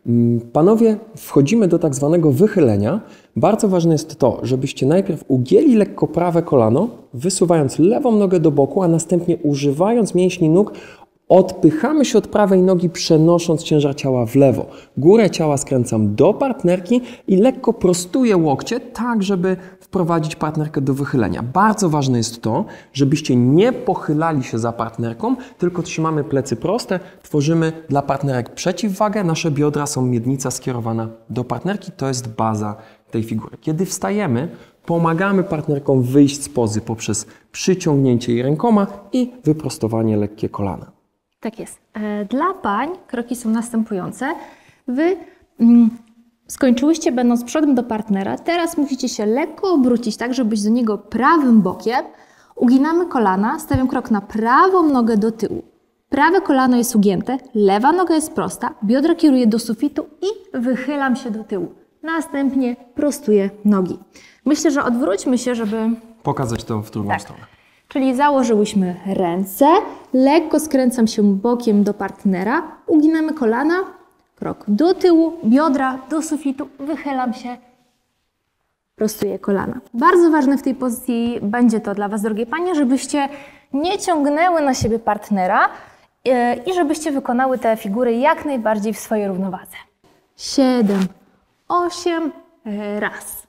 Panowie, wchodzimy do tak zwanego wychylenia. Bardzo ważne jest to, żebyście najpierw ugięli lekko prawe kolano, wysuwając lewą nogę do boku, a następnie używając mięśni nóg, odpychamy się od prawej nogi, przenosząc ciężar ciała w lewo. Górę ciała skręcam do partnerki i lekko prostuję łokcie, tak żeby wprowadzić partnerkę do wychylenia. Bardzo ważne jest to, żebyście nie pochylali się za partnerką, tylko trzymamy plecy proste, tworzymy dla partnerek przeciwwagę, nasze biodra są miednica skierowana do partnerki, to jest baza tej figury. Kiedy wstajemy, pomagamy partnerkom wyjść z pozy poprzez przyciągnięcie jej rękoma i wyprostowanie lekkie kolana. Tak jest. Dla pań kroki są następujące. Wy skończyłyście będąc przodem do partnera. Teraz musicie się lekko obrócić, tak żeby być do niego prawym bokiem. Uginamy kolana, stawiam krok na prawą nogę do tyłu. Prawe kolano jest ugięte, lewa noga jest prosta, biodra kieruję do sufitu i wychylam się do tyłu. Następnie prostuję nogi. Myślę, że odwróćmy się, żeby Pokazać to w drugą stronę. Czyli założyłyśmy ręce, lekko skręcam się bokiem do partnera, uginamy kolana, krok do tyłu, biodra do sufitu, wychylam się, prostuję kolana. Bardzo ważne w tej pozycji będzie to dla Was, drogie panie, żebyście nie ciągnęły na siebie partnera i żebyście wykonały te figury jak najbardziej w swojej równowadze. 7, 8, raz.